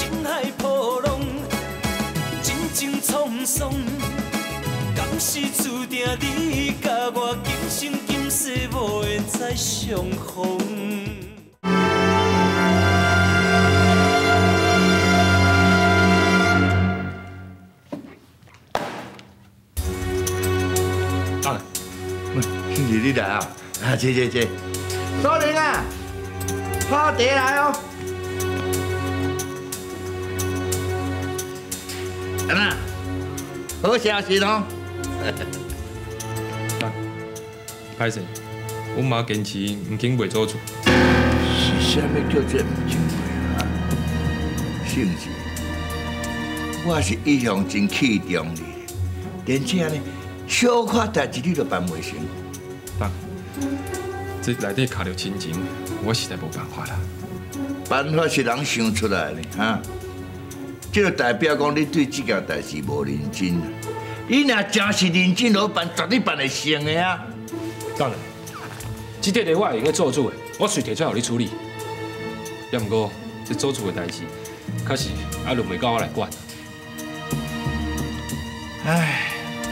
情海波浪，真情沧桑。敢是注定你甲我今生今世无缘再相逢？ 庆子，你来啊！啊，坐。苏玲啊，泡茶来哦。安娜，好消息哦。 歹势，阮妈坚持唔肯卖做厝。 是啥物叫做唔肯卖啊？庆子，我是一向真器重你，连这呢小可代志你都办袂成。 爸，这内底卡着亲情，我实在无办法啦。 办法是人想出来的哈，这就代表讲你对这件代志无认真。你若真是认真落办，绝对办会成的啊！ 当然，这块地我会用去做主的，我随提出来互你处理。要毋过，这做主的代志，确实还轮袂到我来管。 唉，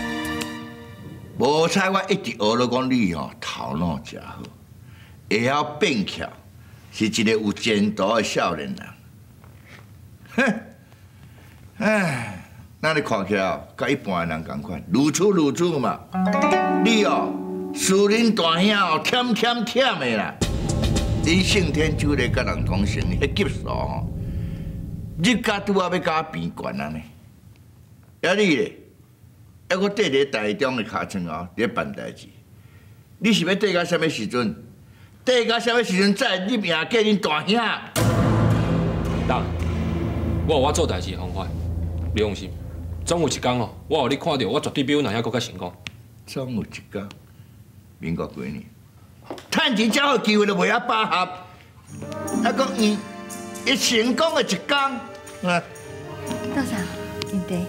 无彩我一直学了讲你吼头脑真好，会晓变巧，是一个有前途的少年人。哼，唉。那你看起来甲一般的人同款，如此如此嘛。你哦，树林大兄哦，忝的啦。恁圣天酒咧甲人同行，迄级数哦，日家拄啊要甲变悬啊呢。啊你咧，还阁缀伫台中的尻川后咧办代志，你是要缀到什么时阵？缀到什么时阵再入赢过恁大兄？ 当，我有我做代志的方法，你放心。总有一天哦，我互你看到，我绝对比阮阿兄更较成功。 总有一天，民国几年，趁钱才好机会就袂晓把握，还讲伊成功的一天，啊！ 道上，金地，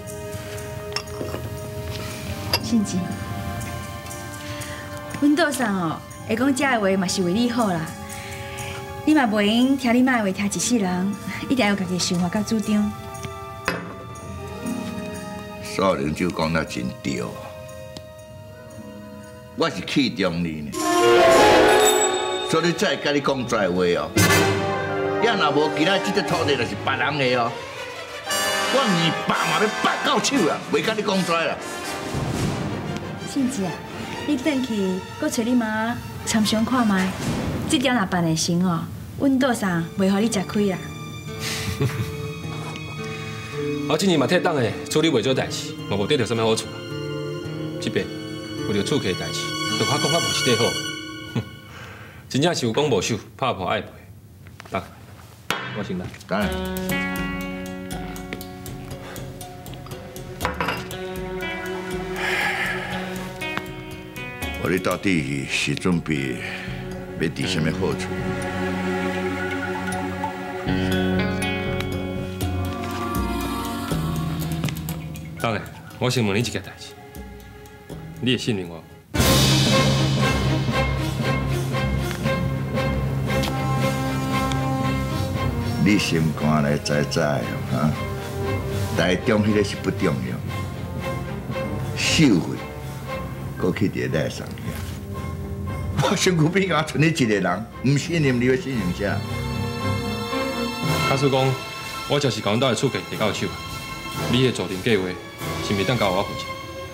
信子，阮道上哦，会讲这个话嘛是为你好啦。你嘛袂用听你妈的话听一世人，一定要有家己想法甲主张。 少林就讲得真对，我是器重你呢，所以再甲你讲这话哦。要若无今仔这块土地就是别人的哦，我二爸嘛要拔到手啦，袂甲你讲这啦。 信子啊，你转去搁找你妈参详看卖，这点若办会成哦，阮岛上袂互你吃亏啦。 我今年嘛替党的处理袂少代志，嘛无得到什么好处。这边为着厝客的代志，就怕讲较无一块好。哼，真正是有讲无守，拍破爱赔。当，我先来。 当然。我你到底是准备要伫什么好处？ 当然，我先问你一件代志，你会信任我？ 你心肝来知知哦，哈！台中迄个是不重要，受贿，搁去伫内上遐。我身躯边啊，剩你一个人，唔信任你要信任谁？ 假使讲，我就是甲阮兜的厝客摕到手，你的做定计划是袂当交我负责？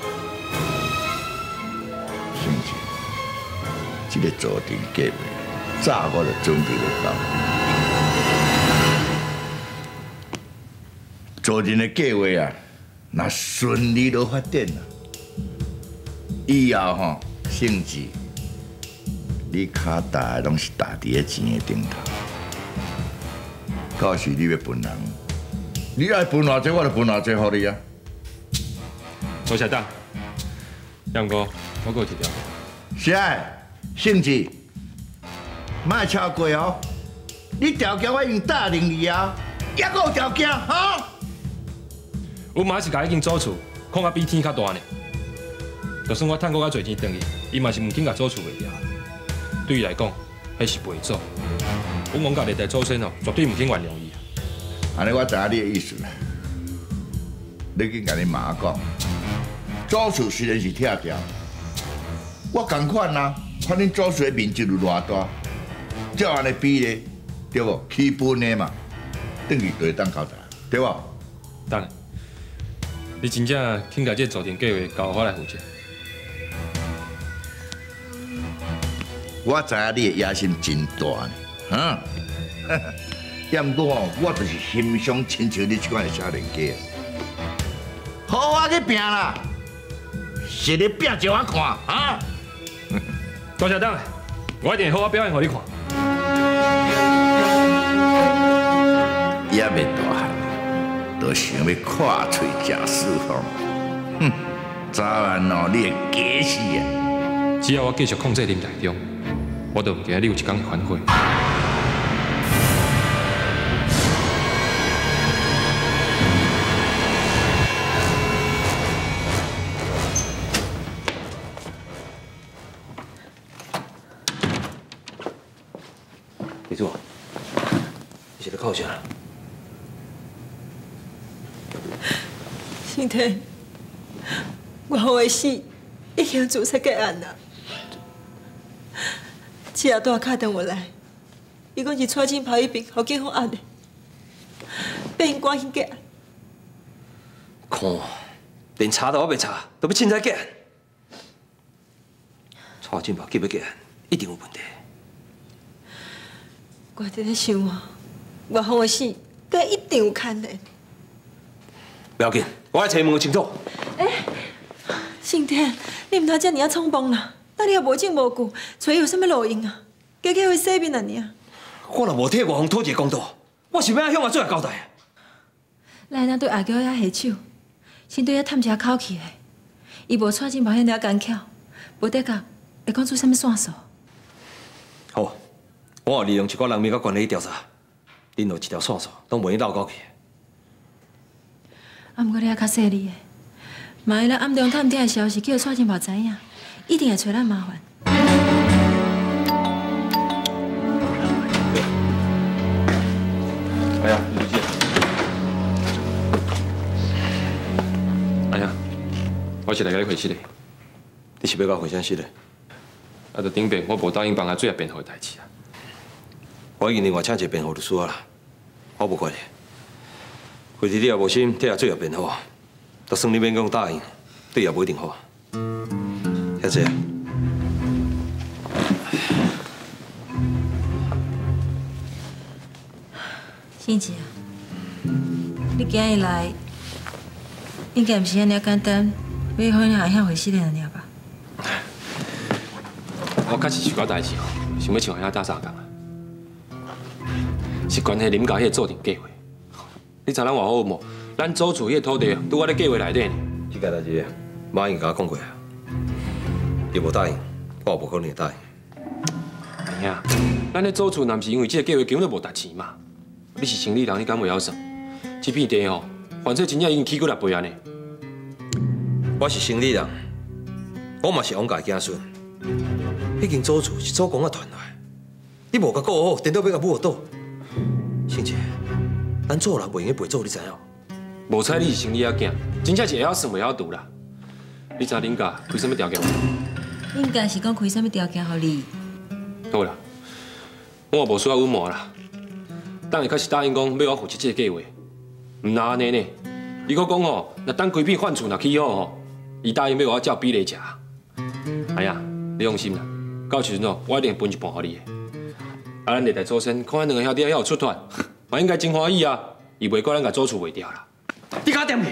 甚至，这个做定计划，早我就准备了到。做定的计划啊，若顺利落发展啊，以后吼，甚至你脚踏拢是踏伫个钱的顶头。到时你要分人，你爱分偌济，我就分偌济互你啊。 多谢党，杨哥，我还有一条。 是啊，甚至莫超过哦。你条件我已经答应你啊，还阁有条件哈？ 阮妈是家已经做厝，看甲比天较大呢。就算我趁过较侪钱回去，伊嘛是唔肯甲做厝卖掉。对伊来讲，迄是陪做。阮王家历代祖先哦，绝对唔肯原谅伊。 安尼我知影你的意思啦。你紧甲你妈讲，祖厝虽然是拆掉，我同款啦，反正祖厝的面积有偌大，照安尼比咧，对无？起本的嘛，等于就会当交代，对无？ 当然，你真正请甲这造田计划交我来负责。 我知影你的野心真大呢，也毋过吼，我就是欣赏亲像你这款的少年家，好好去拼啦，实力拼就我看啊！ 多谢党，我一定会好好表现给你看。 也未大汉，就想要看嘴食四方，哼！早晚哦，你会假死啊！ 只要我继续控制林台中，我就唔惊你有一天会反悔。李柱，你是在靠啥？ 新天，我后的死已经自杀结案了。这下大敲电话来，伊讲是蔡进跑一边，互警方压的，被因赶紧结案。 看，连查都还未查，都要凊彩结案。蔡进跑急要结案，一定有问题。 我伫咧想啊，外方的死，该一定有牵连。 不要紧，我来查问清楚。 新天，你唔通遮尔啊匆忙啦！等你也无证无据，找有啥物路用啊？加起会洗面啊尔。 我若无替外方讨一个公道，我想要向阿做来交代。 咱那对阿娇遐下手，先对遐探一下口气的。伊无带进保险了干巧，无得讲会讲出啥物线索。 好，我有利用一寡人民甲关系调查，恁有一条线索，拢袂漏过去。 啊，毋过你还较细腻的，万一咱暗中探听的消息，叫蔡进宝知影，一定会找咱麻烦。 哎呀，李书记。哎呀，我是来甲你会室的。 你是要甲我回啥室的？ 啊，就顶边我无答应帮他做下辩护的代志啊。 我已经另外请一个辩护律师啦，我无管你。回事你也无心替阿做下辩护，就算你免讲答应，对也无一定好。遐济啊。 欣姐啊，你今日来，应该毋是安尼简单，要向你阿兄回室的尔吧？ 我确实是有代志哦，想要请遐搭相共啊，是关系林家迄个做田计划。你知咱偌好无？咱祖厝迄个土地拄我咧计划内底呢。 这件代志，马英甲我讲过啊，伊无答应，我也无可能会答应。 哎呀，咱咧祖厝，若毋是因为这个计划根本就无值钱嘛。你是生理人，你敢袂晓算？这片地吼，反正真正已经起过6倍安尼。 我是生理人，我嘛是王家子孙。迄间祖厝是祖公啊传来，你无甲顾好，颠倒要甲母倒。星姐，咱做人袂用陪祖，你知影？ 无猜你是生理仔囝，真正是会晓算袂晓读啦。你知恁家开什么条件无？ 应该是讲开啥物条件互你？ 好啦，我也无需要隐瞒啦。当下确实答应讲要我负责这个计划，毋那安尼呢？伊阁讲吼，若等规片换厝若起好吼，伊答应要我照比例食。哎呀，你放心啦，到时阵哦，我一定会分一半互你的。啊，咱历代祖先看咱两个兄弟还有出团，嘛应该真欢喜啊！伊袂怪咱甲祖厝卖掉啦。 你敢点去？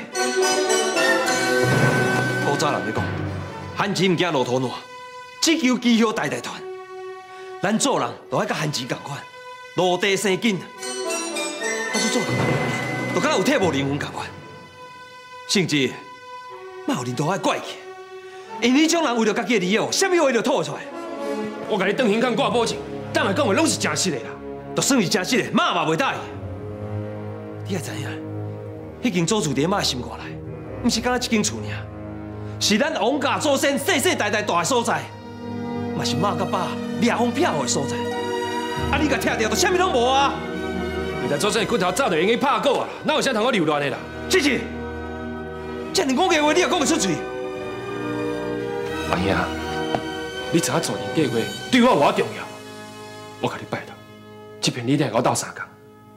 古早人咧讲，汉钱唔惊路途烂，只求基友代代传。咱做人都爱甲汉钱共款，落地生根。我说做人，就敢有体无灵魂共款。甚至，莫有恁都爱怪去，因为这种人为了家己的利益，啥物话都吐出来。 我甲你当刑警挂保证，当下讲话拢是真实的啦。 就算是真实的，妈嘛袂答应。你也知影，迄间祖厝伫妈心肝内，毋是敢若一间厝尔，是咱王家祖先世世代代住的所在，嘛是妈甲爸掠风骗雨的所在。啊，你甲拆掉，就啥物拢无啊！ 你代祖先的骨头早就用去拍鼓啊，哪有啥通我流乱的啦？ 姐姐，这样讲的话你也讲不出嘴。 阿兄，你知影做人计划对我偌重要？我甲你拜托，这片你一定要我斗相共。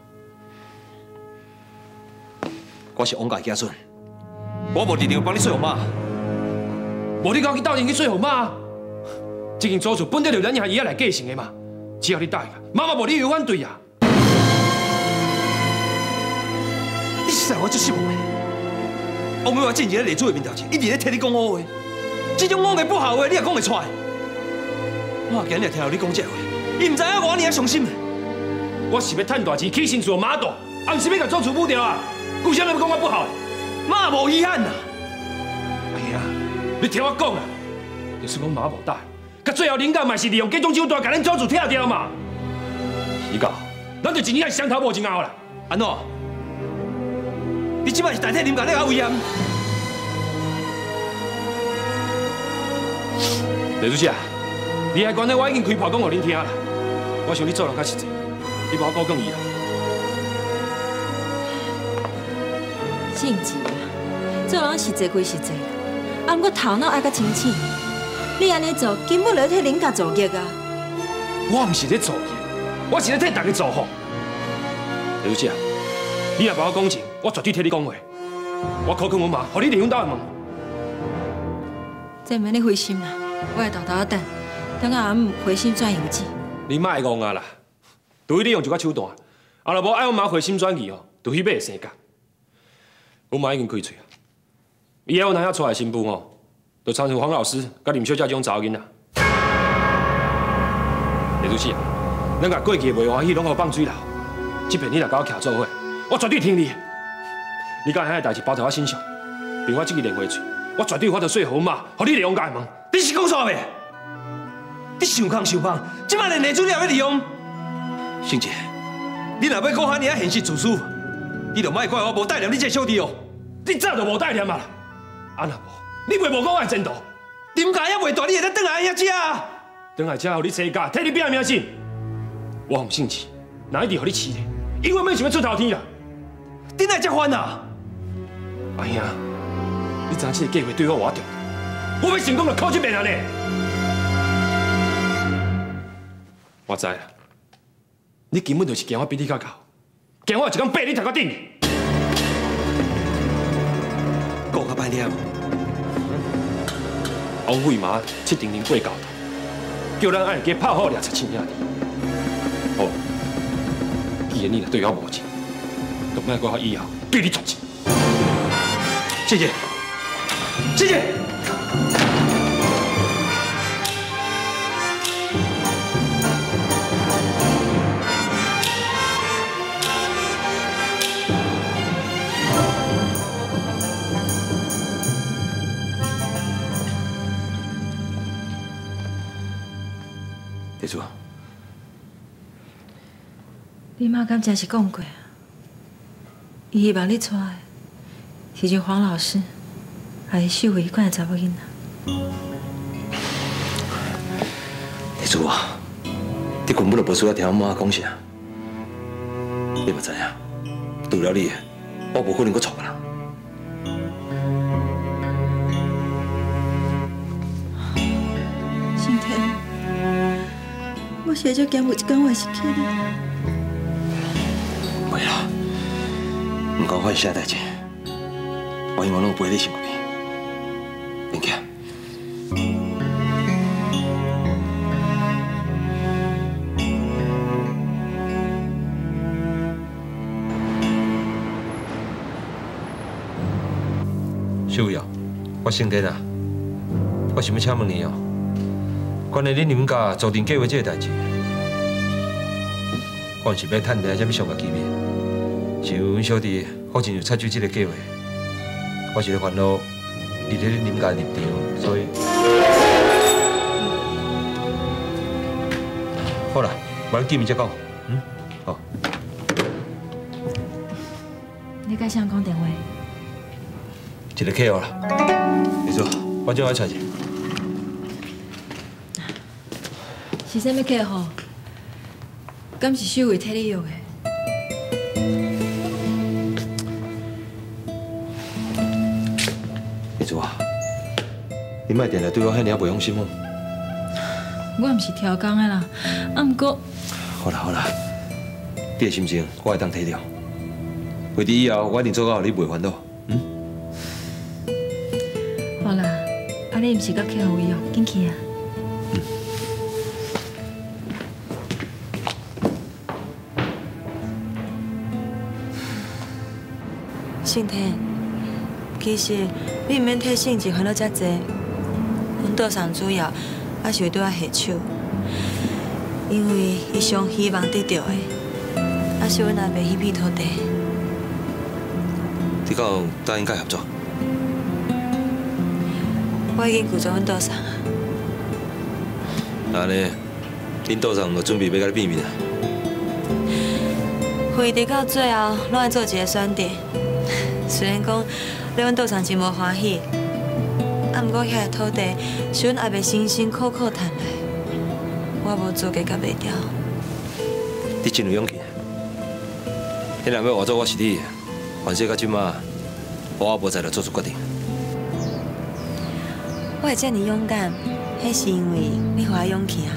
我是王家子孙，我无力量帮你说服妈。 无你讲去斗阵去说服妈，这间祖厝本来就咱爷爷来继承的嘛，只要你答应，妈妈无理由反对啊。 你实在我最失望的。王美华进前咧立主的面头前，一直咧替你讲好话，这种讲的不好的话，你也讲会出来。我今日听到你讲这话，伊唔知影我你还伤心。 我是要赚大钱起身做马大，啊，唔是要甲祖厝补掉啊！为什么要讲我不好？ 妈无遗憾呐。 哎呀，你听我讲啊，就是讲妈无大，甲最后领导嘛是利用这种手段，甲咱祖厝拆掉嘛。是个，咱就真正相头无真拗啦。 安怎？你即摆是代替林家咧搞威严？ 李主席啊，你还关呢？我已经开炮讲给恁听啦。我想你做人较实际，你把我讲讲伊啦。 性子啊，做人实际归实际啦，啊，不过头脑爱较清醒。你安尼做，根本就替林家做业啊！ 我唔是咧做业，我是咧替大家做好。李主席啊，你若把我讲情，我绝对替你讲话。我考劝阮妈，互你离婚斗的门。 这免你灰心啦，我会豆豆等，等到暗回心转意有志。 你莫戆啊啦！除非你用一个手段，啊，若无爱阮妈回心转意哦，就去买生角。阮妈已经开嘴啊，以后我哪遐出来新妇哦，就参像黄老师、甲林小姐这种查某囡仔。李主席啊，咱甲过去的袂欢喜拢互放水流，这片你若甲我徛做伙，我绝对听你。你甲遐个代志包在我身上，凭我这个莲花嘴，我绝对有法度说服阮妈，互你利用家门。 你是讲啥袂？你想空想胖，即摆连内主你也要利用？星姐，你若要讲遐尼啊现实自私，你就莫怪我无带念你这小弟哦。 你早就无带念啊！啊若无，你袂无讲我的前途。 林家也袂大，你会当转来遐食啊？ 转来遮互你生家，替你拼命死。我奉圣旨，哪一定互你饲咧？永远免想要出头天啦！ 你哪会这番啊？ 阿兄，你知影这个计划对我偌重要？我要成功就靠这边安尼。我知啦，你根本就是惊我比你较高，惊我一天爬你头壳顶。 讲较歹念。 王惠妈7定8教头，叫咱爱家拍好掠出亲兄弟。好，既然你若对我无情，就莫怪我以后对你绝情。 谢谢，谢谢。地主， 你妈敢真是讲过啊？伊希望你娶的是像黄老师，还是秀慧款的查某囡仔？ 地主啊，你根本就无需要听我妈讲啥。你嘛知影，除了你，我无可能搁娶别人。 心天，我实在惊有一天我会失去你。 袂啦，唔讲发生啥代志，我永远拢陪你身边。林家，秀瑶，我姓田啊，我想要请问你哦，关于恁们家租赁计划这个代志，我是要探听什么上个机密。像阮小弟好像就采取这个计划，我是咧烦恼伊咧恁家立场，所以好啦，我见面再讲。好。 你甲谁讲电话？ 一个 KO 啦，没错，我叫我找去。 是啥物客户？敢是秀慧替你约的？ 丽珠啊，你莫定定对我遐尔不用心哦。 我毋是挑工的啦，毋过。 好啦好啦，你的心情我会当体谅。为伫以后，我一定做到你袂烦恼。 好啦，啊你毋是搁去学位哦，紧去啊。 信天，其实你毋免替性子烦恼遮济。阮岛上主要还是会对我下手，因为伊上希望得到的，还是阮阿伯迄片土地。 你敢有答应甲合作？ 我已经拒绝阮岛上啊。 那呢，恁岛上就准备要甲你见面啊？ 会议到最后，拢爱做一个选择。虽然讲咧阮岛上真无欢喜，啊，毋过遐个土地是阮阿伯辛辛苦苦赚来，我无资格甲卖掉。 你真有勇气。你若要换做我是你，凡事到即马，我也无在就做出决定。 我会遮尔勇敢，迄是因为你互我勇气啊。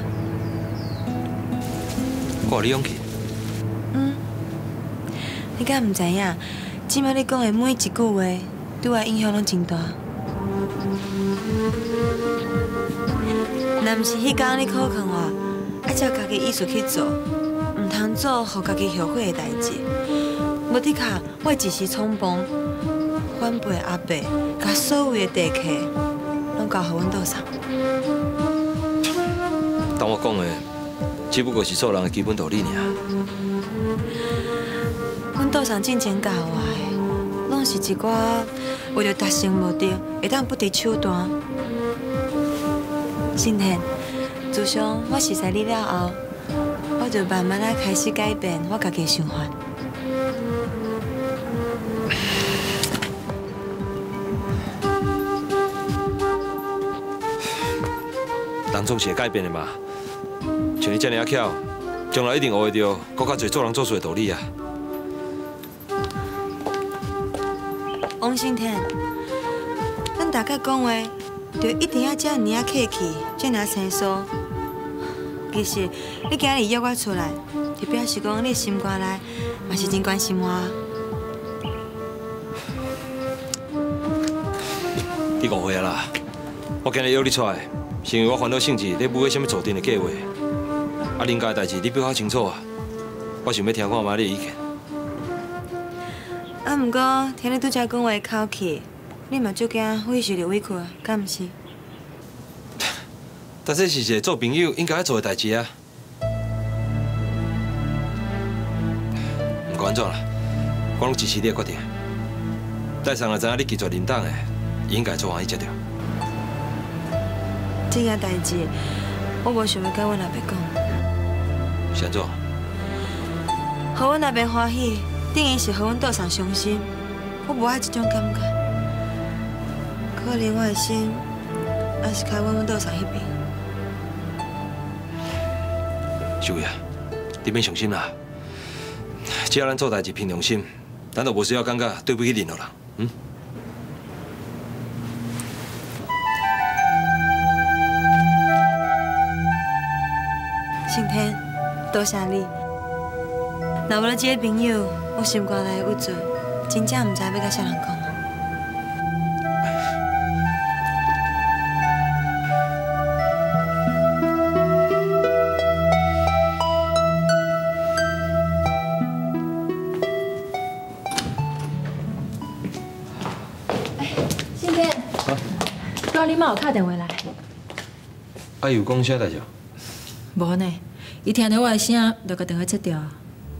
我有你勇气。 你敢毋知影？即摆你讲的每一句话，对我影响拢真大。若毋是迄天你考劝我，爱照家己意思去做，毋通做互家己后悔的代志。无的确，我一时匆忙，反背阿伯，甲所有的地契拢交互阮岛上。 当我讲的，只不过是做人的基本道理尔。 阮岛上进前教我的，拢是一寡为着达成目的，会当不择手段。信天，自从我识识你了后，我就慢慢开始改变我家己的想法。 人总是会改变的嘛，像你这么巧，将来一定学会到更较侪做人做事的道理啊。 王信天，咱大家讲话，就一定要遮尔啊客气，遮尔生疏。其实你今日约我出来，就表示讲你心肝内嘛是真关心我。 你误会啊啦！我今日约你出来，是因为我烦恼性子咧舞个什么做阵的计划。啊，人家的代志你比我较清楚啊，我想要听看妈你的意见。 啊，毋过听你拄则讲话的口气，你嘛足惊委屈着委屈，敢毋是？ 但这是一个做朋友应该要做的代志啊。不管怎啦，我拢支持你的决定。戴上也知影你拒绝认党的，应该做欢喜才对。 这件代志，我无想要甲阮阿伯讲。 是安怎？ 互阮阿伯欢喜，等于是互阮岛上伤心。我无爱这种感觉。可能我的心还是开阮岛上迄边。 秀慧啊，你免伤心啦。只要咱做代志凭良心，咱就无需要感觉对不起任何人。 信天，多谢你。若无了这个朋友，我心肝内有罪，真正毋知要甲啥人讲。 信天，刚你妈有打电话来。 啊，有讲啥代志？ 无呢，伊听到我的声，就甲电话切掉。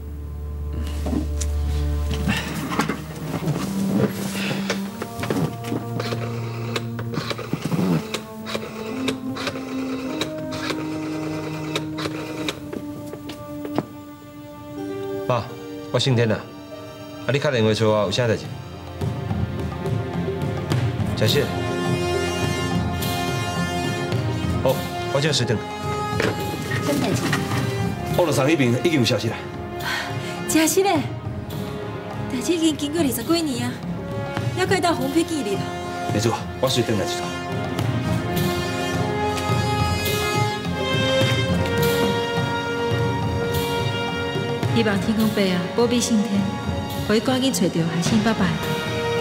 爸，我姓田啊。啊，你打电话找我有啥代志？小谢。好，我这时等。 什么代志？ 我路上那边已经有消息了。 真是嘞！ 但是已经经过20几年啊，还可以当红皮记哩啦。 没错，我随转来一趟。 希望天公伯啊，保庇信天，可以赶紧找到害死爸爸的人。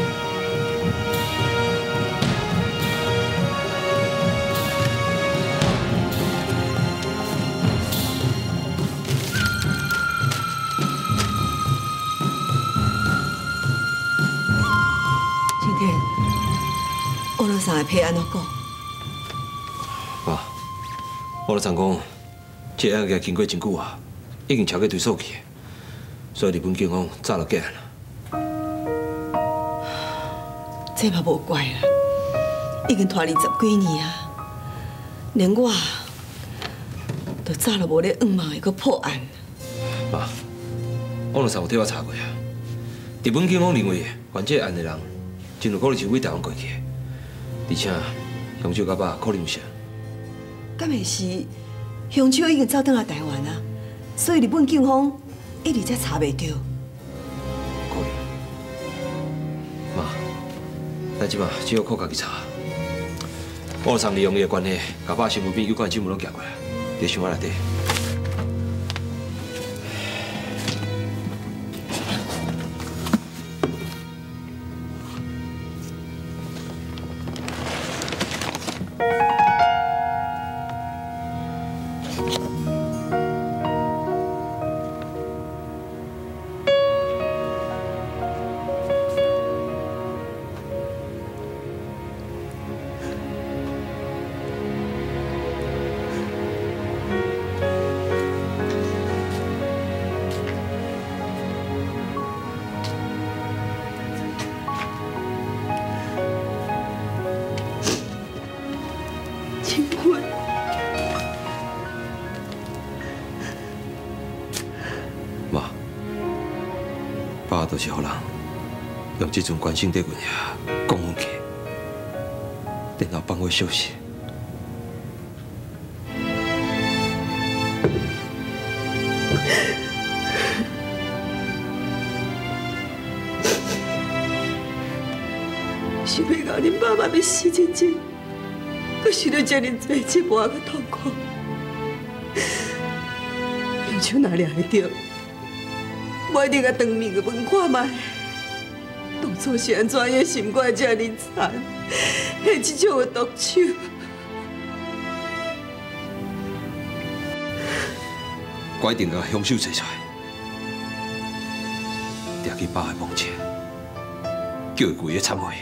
今天，我老三的批安怎讲？ 爸，我老常讲，这案件经过真久啊，已经超过追溯期，所以日本警方早就结案了。 这嘛无怪啦，已经拖20几年啊，连我都早就无咧仰望会阁破案。 爸，我老常有替我查过啊，日本警方认为犯这案的人，真有可能是为台湾过去的，而且凶手甲爸可能有啥？ 敢会是凶手已经走转来台湾啊？所以日本警方一直才查袂到。 可能。妈，咱即马只有靠家己查。我老常利用伊的关系，甲爸身份边有关新闻拢寄过来，伫箱仔内底。妈，爸都是予人用这阵关心在阮遐讲阮去，然后放我休息。 想要到恁爸爸要死之前，佮受到遮尔多折磨佮痛苦，凶手哪掠会到？我一定要当面个问看卖，当初是安怎样心肝遮尔惨，下这种的毒手？ 我一定甲凶手找出来，抓去爸的墓前，叫伊跪个忏悔。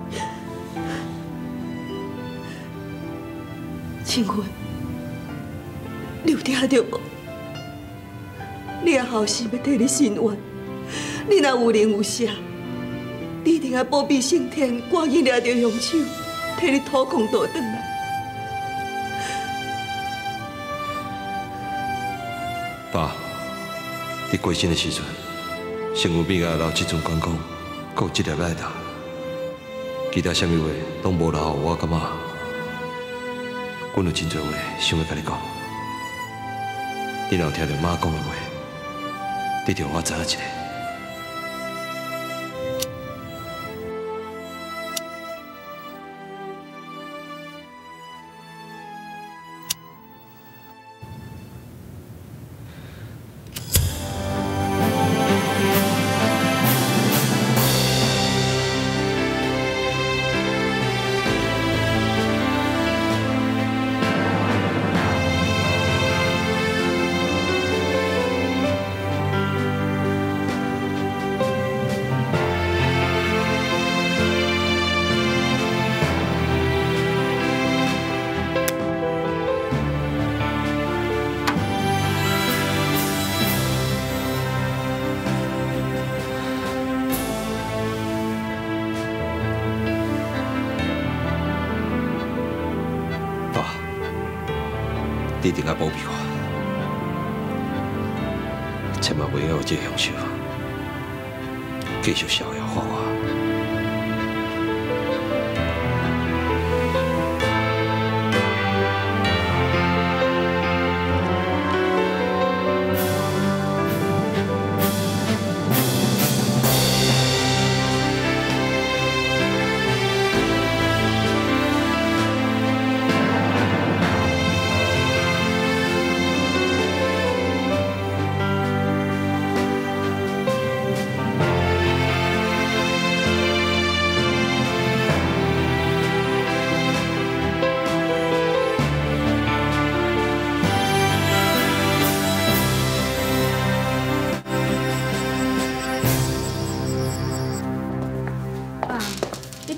庆坤，你有听到无？你也后生要替你伸冤，你若有灵有舍，你一定要保庇圣天，赶紧抓到凶手，替你讨公道转来。 爸，伫过身的时阵，身躯边也留这阵关公，搁有这粒奶头，其他什么话拢无留予我感觉。阮有真侪话想要甲你讲，你若有听到妈讲的话，你着我知影一下。你一定要保庇我，千万袂要有这个凶手继续逍遥法外。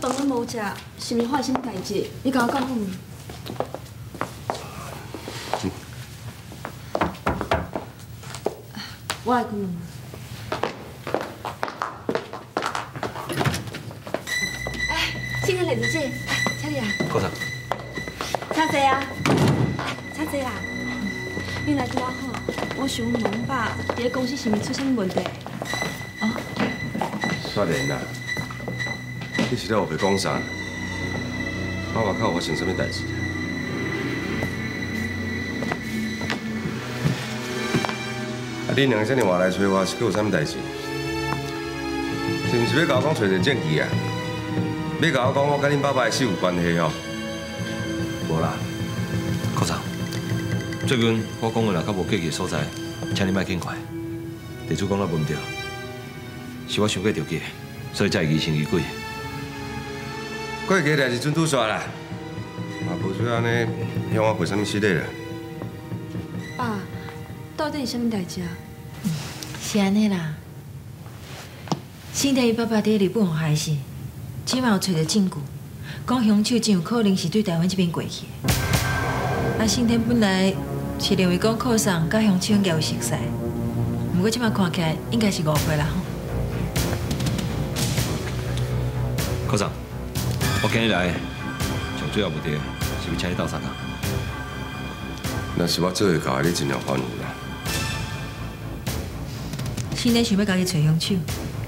饭阮无食，是毋是发生什么代志？你甲我讲好唔？我来开门。哎，新天丽姐，请你啊。 科长。 请坐啊，请坐啦。你来拄啊好，我想问阮爸，伫咧公司是毋是出什么问题？哦。 雪莲啊，你是咧后袂讲啥？爸爸靠发生什么代志？啊，恁两个这么晚来找我，是搁有啥物代志？是毋是要甲我讲找着证据啊？要甲我讲我甲恁爸爸的死有关系哦？无啦， 科长，最近我讲的若较无过去的所在，请你莫紧快。地主讲我问唔对，是我想过着急，所以才会疑神疑鬼。 过去代志准拄煞啦，嘛无需要安尼向我赔什么失礼啦。 爸，到底是什么代志啊？ 是安尼啦。新田伊爸爸伫日本害死，即马有找到证据，讲凶手真有可能是对台湾这边过去的。啊，新田本来是认为讲科长甲凶手应该有熟识，不过即马看起来应该是误会啦吼。 科长，我今日来上主要目的是要请你斗相共。 若是我做会到的，你尽量还我啦。 新田想要家己找凶手。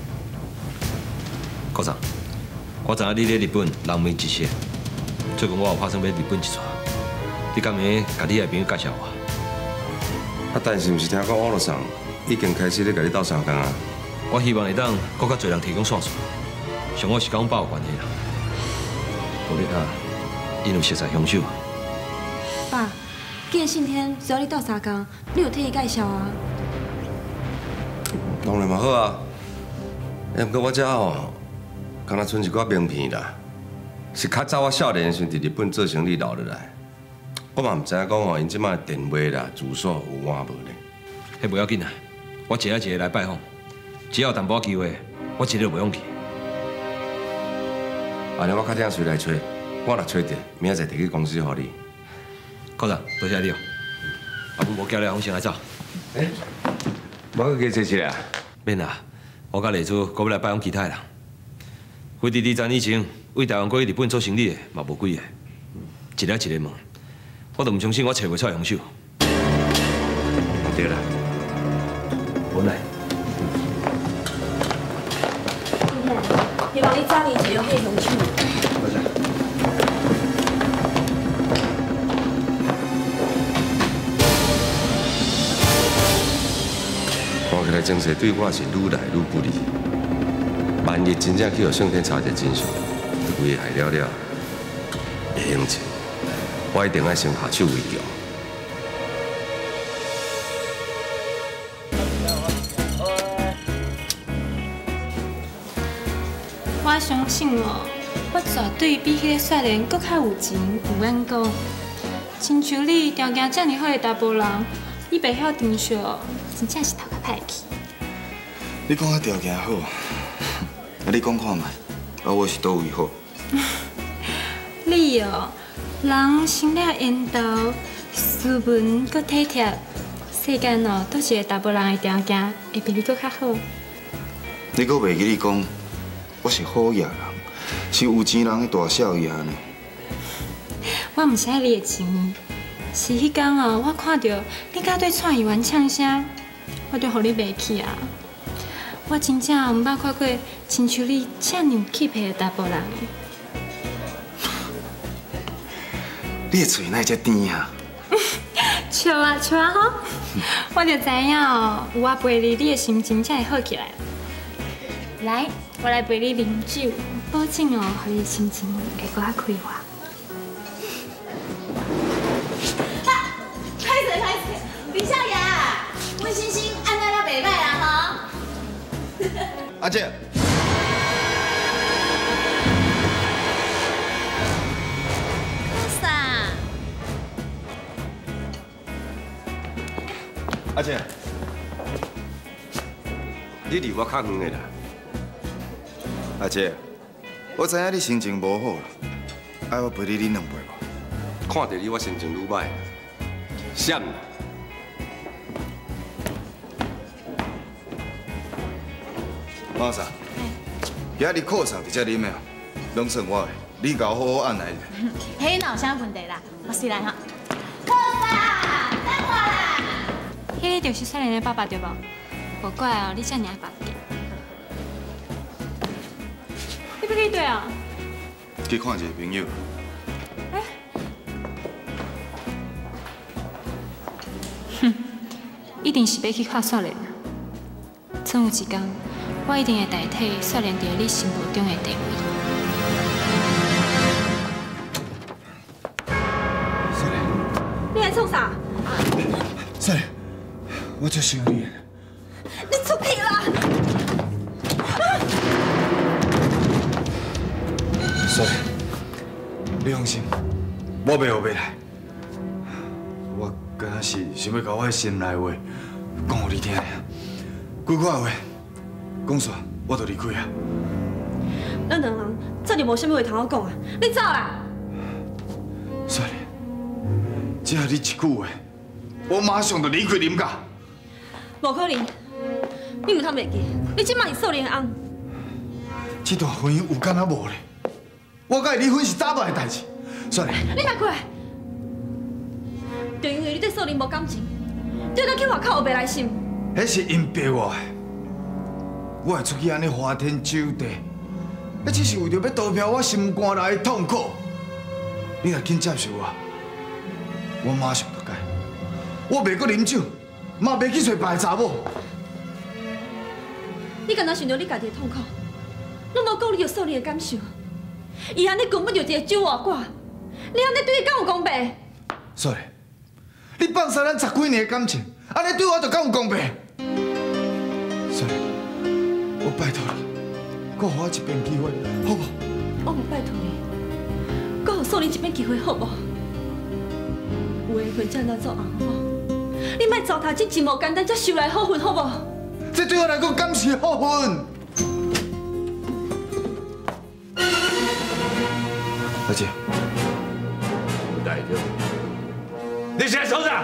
科长，我知影你咧日本人面一世，最近我有打算要日本一撮，你敢会甲你的朋友介绍我？ 啊，但是毋是听讲网络上已经开始咧甲你斗相共啊？ 我希望会当更较侪人提供线索，上好是甲阮爸有关系啦。无你睇，因有熟识凶手。 爸，既然信天只要你斗相共，你有替伊介绍啊？ 当然嘛好啊，不过我遮吼，敢若剩一寡名片啦，是较早我少年的时阵伫日本做生意留落来。我嘛毋知影讲吼，因即摆电话啦、住所有换无呢？ 迄不要紧啊，我一个一个来拜访，只要有淡薄机会，我一日都袂放弃。 安尼我较听谁来找，我若找着，明仔载摕去公司互你。 科长，多谢你哦。啊，阮无叫你，我先来走。 我去加坐一下。 免啦，我甲丽珠搁要来拜访其他人。规伫2、3年前，为台湾过去日本做生意的嘛无几个，一个一个问，我都唔相信我找袂出来凶手。 对啦， 本来。 希望你早日找到迄个凶手。 多谢。 看起来정势对我是愈来愈不利。万一真正去互上天查一真相，危害了了，会用钱，我一定要先下手为强。 我相信哦，我绝对比迄个少年搁较有钱有眼光。亲像你条件遮尔好的查甫人，你袂晓珍惜，真正是头壳歹去。 你讲我条件好，你讲看觅，我是倒位好？ 你哦，人生了缘投，斯文搁体贴，世间哦，倒是个查甫人的条件会比你搁较好。 你搁袂记你讲，我是好野人，是有钱人的大少爷呢。 我毋是爱你的钱，是迄天哦，我看到你甲对蔡议员呛声，我就互你袂起啊。我真正毋捌看过亲像你遮尔有气魄的查甫人。 你的嘴哪会遮甜啊？ 笑啊笑啊吼！我就知影哦，有我陪你，你的心情才会好起来。来，我来陪你啉酒，保证哦，互你的心情会搁较开化。 歹势，李少爷，阮星星安尼了袂歹啊吼。 阿姐， 啥？ 阿姐，你离我较远的啦。阿姐， 我知影你心情无好啦，爱我陪你饮两杯无？ 看到你，我心情愈歹，闪啦！ 马莎，今日课上伫遮啉的，拢算我的，你甲我好好按来者。 嘿，哪有啥问题啦？我是来哈。课爸，等我啦。 迄个就是少年的爸爸对无？无怪哦，你遮尔爱爸爸。你要去对啊？ 去看一个朋友。 哼，一定是要去看少年。总有一天，我一定会代替少年在你心目中的地位。 少年， 你来创啥？ 少年，我最想你。 你出去啦！ 少年，你放心，我袂后悔来。我敢若是想要把我心内话讲予你听。几句话讲煞，我就离开啊。 咱两人早就无啥物话通好讲啊！你走啦！ 少年，只要你一句话，我马上就离开林家。 无可能，你有通袂记？你即摆是少年的翁。 这段婚姻有敢若无咧？我甲伊离婚是早晚的代志。少年， 你来过来，就因为你对少年无感情，就当去外口学袂来心。 迄是因逼我的，我会出去安尼花天酒地，那只是为着要逃避我心肝内的痛苦。你若肯接受我马上就改。我袂阁啉酒，嘛袂去找别个查某。 你敢若想到你家己的痛苦，拢无顾虑到少年的感受。伊安尼根本就一个酒外挂，你安尼对伊敢有公平？ 少年，你放下咱10几年的感情，安尼对我就敢有公平？少年，我拜托你，给我一遍机会，好不好？ 我无拜托你，给予少年一遍机会，好不好？有缘分才来做翁，好不好？你莫糟蹋这一无简单才收来好运，好不好？ 这对我来讲敢是好运？阿姐， 有代着，你现在做啥？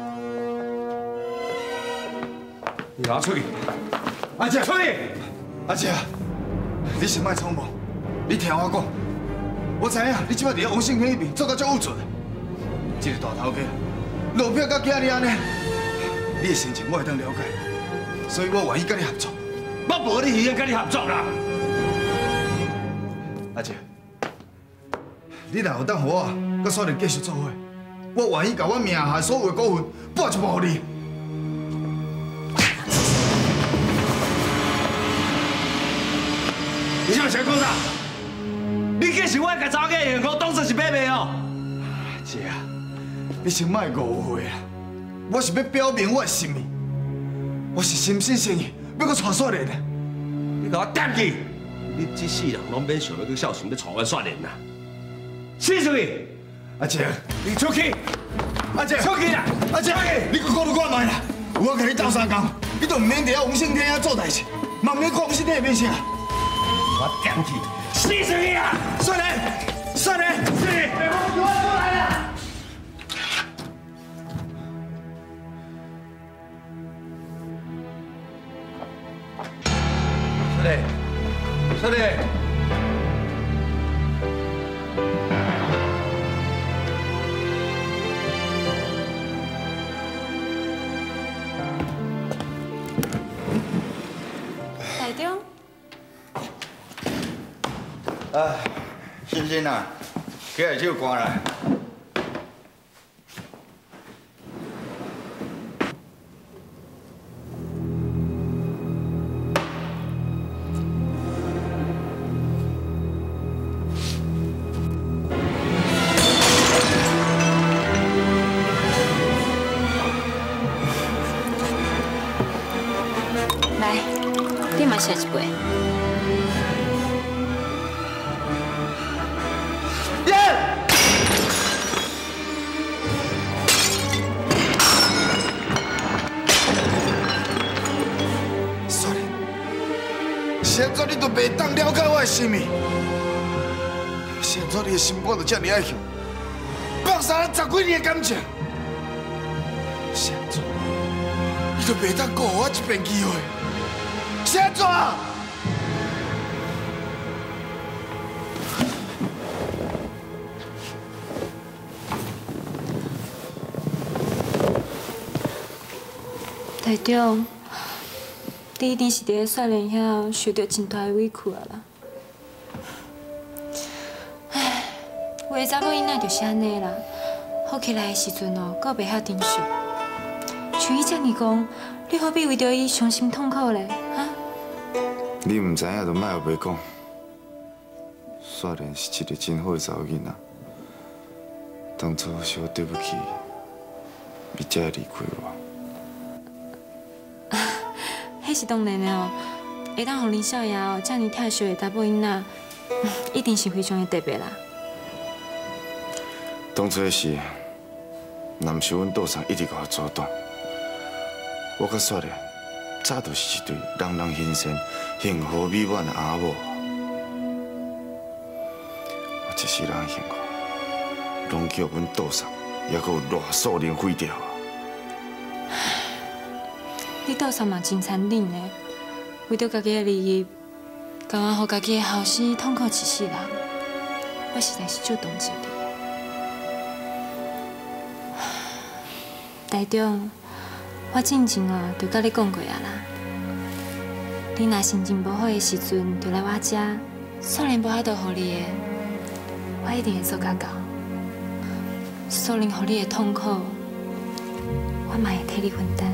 你拿出去！阿姐，出去！阿姐，你先莫匆忙，你听我讲。我知影你即摆伫咧王胜天迄边做到足有准，这个大头家路标甲囝儿安尼，你的心情我会当了解，所以我愿意跟你合作。 我无你愿意跟你合作啦。 阿姐，你若有当互我甲少年继续做伙，我愿意把我名下所有的股份拨一部互你。 你是不是想讲啥？你竟是我甲查某囝员工当作是买卖哦？ 姐啊，你先莫误会啦，我是要表明我的心意，我是心心诚意要搁娶少年的。 你给我点去！你这世人拢免想要去孝顺要娶我少年啦！死出去！ 阿姐， 你出去！ 阿姐， 出去啦！ 阿姐，你搁考虑看卖啦！我甲你斗相共，你都唔免伫遐王胜天遐做代志，嘛唔免看王胜天的面色。 我点去！死出去啊！ 少年，少年， 死！我出来了！少年，少年。 台中。 欣欣啊，起来手关来。 来，你嘛吃一杯。 现在你都袂当了解我的心意， 现在你的心肝就这么爱去，放杀咱10几年的感情，现在你就袂当给我一遍机会，现在。 台长，你一定是伫个少年遐受到真大的委屈啊啦！唉，有的查某囡仔就是安尼啦，好起来的时阵哦，阁袂晓珍惜。像伊遮尔讲，你何必为着伊伤心痛苦咧？哈？ 你唔知影就莫后袂讲。少年是一个真好的查某囡仔，当初是我对不起伊，才会离开我。 迄是当然的哦，会当互林少爷哦，遮尔疼惜的查某囡仔，一定是非常的特别啦。 当初的事，若毋是阮岛上一直甲我阻挡，我甲少年早就是一对人人欣赏、幸福美满的阿某。我一世人的幸福，拢叫阮岛上还阁有偌数人毁掉啊！ 你岛上嘛真残忍的，为着家己的利益，甘愿互家己的后生痛苦一世人，我实在是足同情你。台长，我之前啊就甲你讲过啊啦，你若心情无好的时阵，就来我遮，少年无法度互你的，我一定会做甲到。少年互你的痛苦，我嘛会替你分担。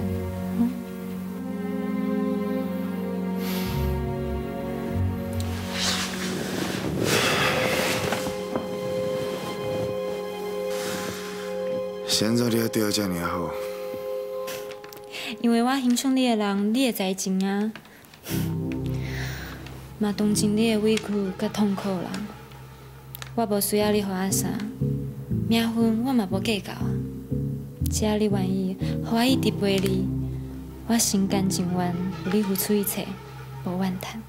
现在你还对我这么好， 因为我欣赏你的人，你会知情啊，嘛同情你的委屈甲痛苦啦。我无需要你互我啥，名分我嘛无计较啊。只要你愿意，互我一直陪你，我心甘情愿为你付出一切，无怨叹。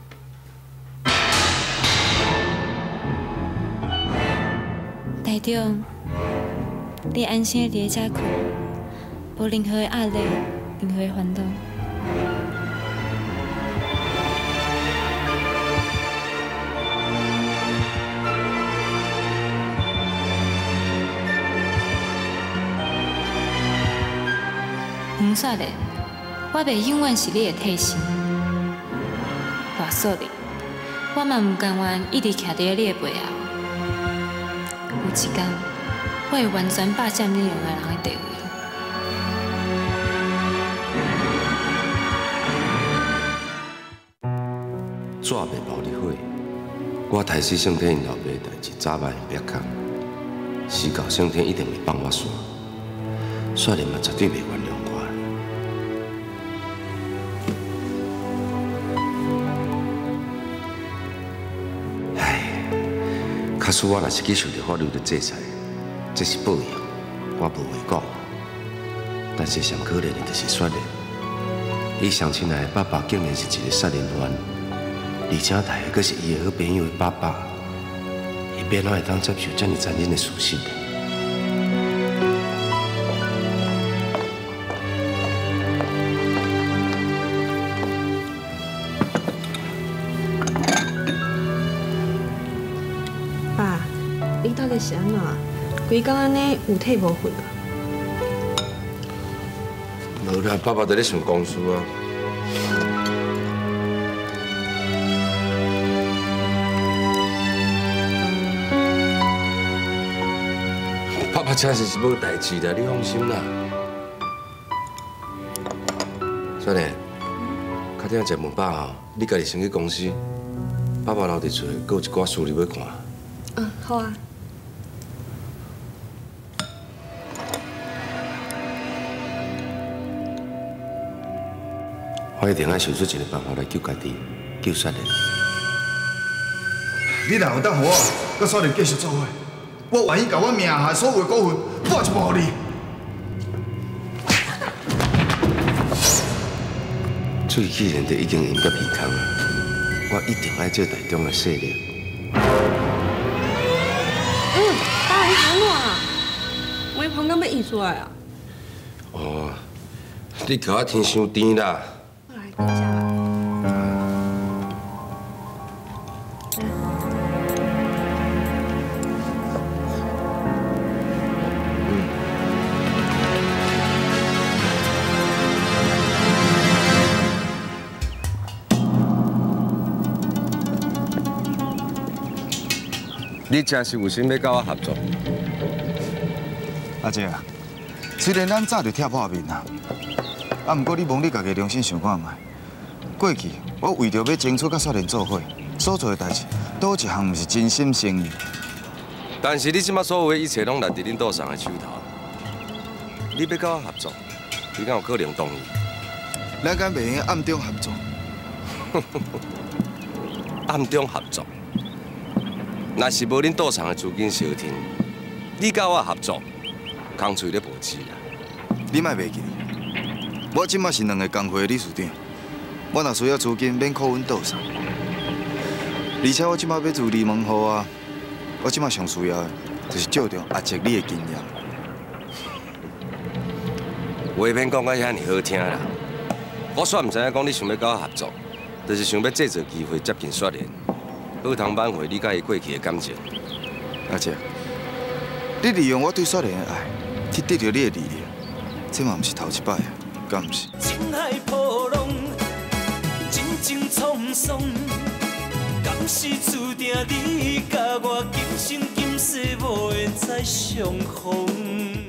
台长。 你安心地伫遮困，无任何的压力，任何的烦恼。黄雪的，我袂永远是你的替身。大嫂的，我嘛唔甘愿一直徛伫你的背后。有一天。 我会完全霸占你两个人的地位。 纸袂冒你火，我抬死圣天因老爸的代志早晚会别空，时到圣天一定会放我煞，少年嘛绝对袂原谅我。唉，假使我若是去受到法律的制裁。 这是报应，我无话讲。但是上可怜的就是雪莲，伊相亲来的爸爸竟然是一个杀人犯，而且大个是伊的好朋友的爸爸，伊变哪会当接受这么残忍的事实？ 爸，你到底是安怎？ 规工安尼有体无魂啊！ 无啦，爸爸在咧想公事啊。爸爸真是无代志啦，你放心啦。少年，较点食饭饱吼，你家己先去公司，爸爸留伫厝，阁有一寡事你要看。 嗯，好啊。 我一定要想出一个办法来救家己，救雪莲。 你若有当互我，甲少年继续做伙，我愿意把我名下所有的股份拨一部予你。 水既然就已经淹到鼻孔啊，我一定要做台中的势力。 爸，你安怎啊？我旁刚要移出来啊？ 哦，你甲我天伤甜啦。 来，等一下吧。 你真是有心要甲我合作？ 阿姐啊，虽然咱早就拆破面啦，啊，不过你摸你家己良心想看觅，过去我为着要争取甲少年做伙，所做的代志，倒一项毋是真心诚意。 但是你即马所有的一切拢来伫恁桌上的手头，你要甲我合作，你敢有可能同意？ 咱敢袂用暗中合作？ 暗中合作？若是无恁桌上的资金小天，你甲我合作，空嘴咧无止啦。 你莫袂记，我即马是2个工会的理事长，我若需要资金，免靠阮桌上。而且我即马要自立门户啊，我即马上需要的，就是借着阿姐你的经验。 话免讲到遐尼好听啦，我煞毋知影讲你想要甲我合作，就是想要制造机会接近雪莲。好通挽回你甲伊过去的感情。 阿姐，你利用我对雪莲的爱，去得到你的利益，这嘛毋是头一摆啊，敢毋是？ 情海波浪，真情沧桑，敢是注定你甲我今生今世无缘再相逢？